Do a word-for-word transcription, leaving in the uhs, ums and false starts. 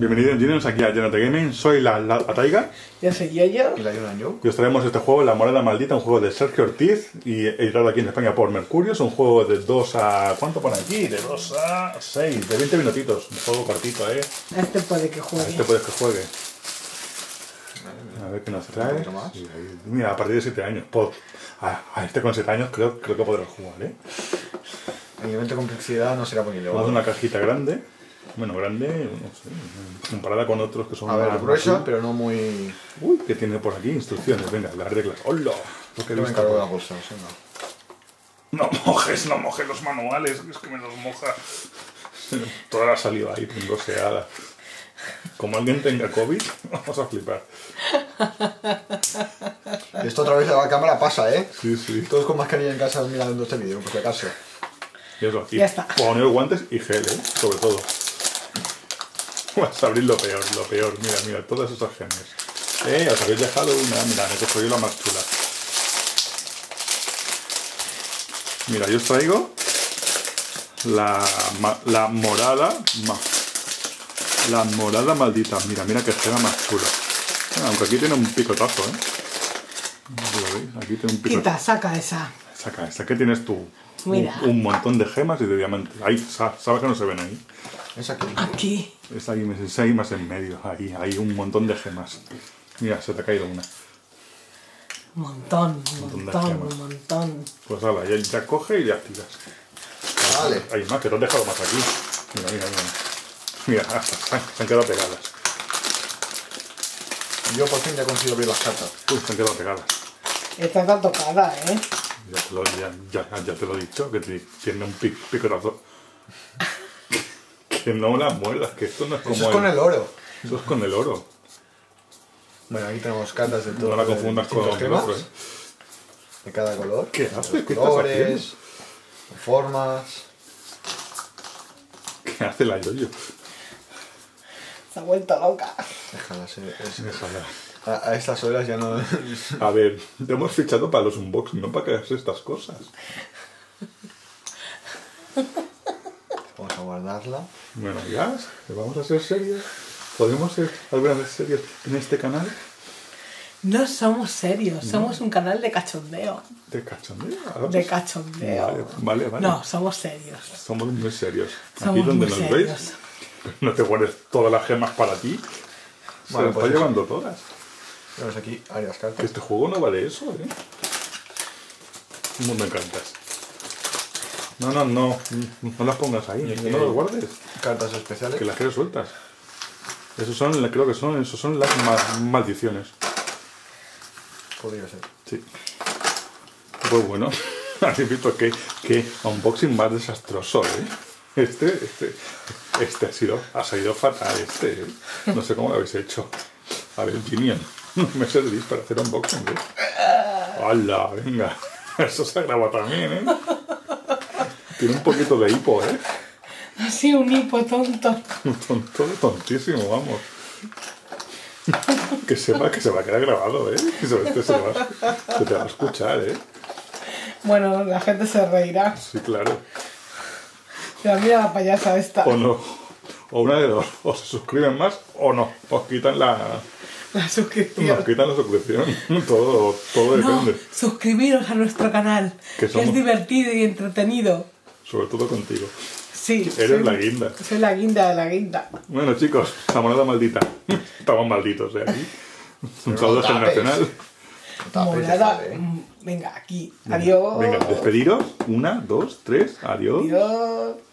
Bienvenidos bienvenidos aquí a Jonathan Gaming, soy la, la, la Taiga. Yo soy Yoyo. Y la Yonan Yo. Y os traemos este juego, La Morada Maldita, un juego de Sergio Ortiz y editado aquí en España por Mercurio. Es un juego de dos a... ¿cuánto pone aquí? De dos a seis, de veinte minutitos. Un juego cortito, ¿eh? Este puede que juegue. Este puede que juegue. A ver qué nos trae. Sí, ahí, mira, a partir de siete años. Por, a, a este con siete años creo, creo que podrás jugar, ¿eh? El nivel de complejidad no será muy elevado. Es una cajita grande. Bueno, grande, no sé, comparada con otros que son a ver, más gruesa, más... pero no muy... Uy, ¿qué tiene por aquí? Instrucciones, venga, las reglas. ¡Hola! Lo que he No me visto. encargo de la bolsa, o sea, no. No mojes, no mojes los manuales, es que me los moja. Toda la saliva ahí, pingoseada. Como alguien tenga COVID, vamos a flipar. Esto otra vez a la cámara pasa, ¿eh? Sí, sí. Todos con mascarilla en casa mirando este vídeo, por si acaso. Y eso, y Ya está. poner guantes y gel, ¿eh? Sobre todo. Vas a abrir lo peor, lo peor. Mira, mira, todas esas genes. Eh, os habéis dejado una. Mira, me he cogido la más chula. Mira, yo os traigo la, la morada. Ma, la morada maldita. Mira, mira qué gema más chula. Bueno, aunque aquí tiene un picotazo, ¿eh? ¿Lo veis? Aquí tiene un picotazo. Quita, saca esa. Saca esta. ¿Qué tienes tú? Mira. Un, un montón de gemas y de diamantes. Ahí, sabes que no se ven ahí. Es aquí. Aquí. Es ahí, es ahí más en medio. Ahí, ahí un montón de gemas. Mira, se te ha caído una. Un montón, un montón de montón, gemas. un montón. Pues ala, ya, ya coge y ya tiras. Vale. Hay más, que te has dejado más aquí. Mira, mira, mira. Mira, ah, se han, se han quedado pegadas. Yo por fin ya consigo abrir las cartas. Uy, se han quedado pegadas. Esta está tocada, ¿eh? Ya te lo, ya, ya, ya te lo he dicho, que te- tiene un pic, picotazo. Que no las muelas, que esto no es como Eso es con el oro. Eso es con el oro. Bueno, aquí tenemos cartas de todo. No la confundas con distintos el temas, otro, ¿eh? de cada color. ¿Qué de haces? los ¿Qué estás colores, formas. ¿Qué hace la Yoyo? Se ha vuelto loca. Déjala ser. es- Déjala. A, a estas horas ya no. A ver, te hemos fichado para los unboxing, no para que hagas estas cosas. Vamos a guardarla. Bueno, ya, vamos a ser serios. ¿Podemos ser algunas vez serios en este canal? No somos serios, somos un canal de cachondeo. ¿De cachondeo? Ahora De pues- cachondeo. Vale, vale, vale. No, somos serios. Somos muy serios. Somos Aquí donde muy nos serios. veis, no te guardes todas las gemas para ti. Se Vale, las pues va eso. llevando todas. Tenemos aquí varias Que cartas. este juego no vale eso, ¿eh? Un mundo de cartas. No, no, no. No las pongas ahí. Y aquí No hay- las guardes. Cartas especiales. Que las quieres sueltas. Esos son, creo que son, esos son las ma- maldiciones. Podría ser. Sí. Pues bueno, habéis visto que, que unboxing más desastroso, ¿eh? Este, este, este ha sido, ha salido fatal, este, ¿eh? No sé cómo lo habéis hecho. A ver, Ginian, no me servís para hacer unboxing, ¿eh? ¡Hala! Venga, eso se graba también, ¿eh? Tiene un poquito de hipo, ¿eh? Ha sido un hipo tonto. Tonto, tontísimo, vamos. Que sepa que se va a quedar grabado, ¿eh? Que se, se, se va- se te va a escuchar, ¿eh? Bueno, la gente se reirá. Sí, claro. Pero mira la payasa esta. O no. O una de dos. O se suscriben más o no. Os quitan la... La suscripción. Nos quitan la suscripción. Todo, todo No, depende. suscribiros a nuestro canal, Que que, somos- es divertido y entretenido. Sobre todo contigo. Sí. Eres soy- la guinda. Soy la guinda de la guinda. Bueno, chicos, la moneda maldita. Estamos malditos, ¿eh? Aquí. Un Pero saludo no tapes. generacional. Tapes, Morada. déjale, ¿eh? Mm, Venga, aquí. Adiós. Venga, despediros. Una, dos, tres. Adiós. Adiós.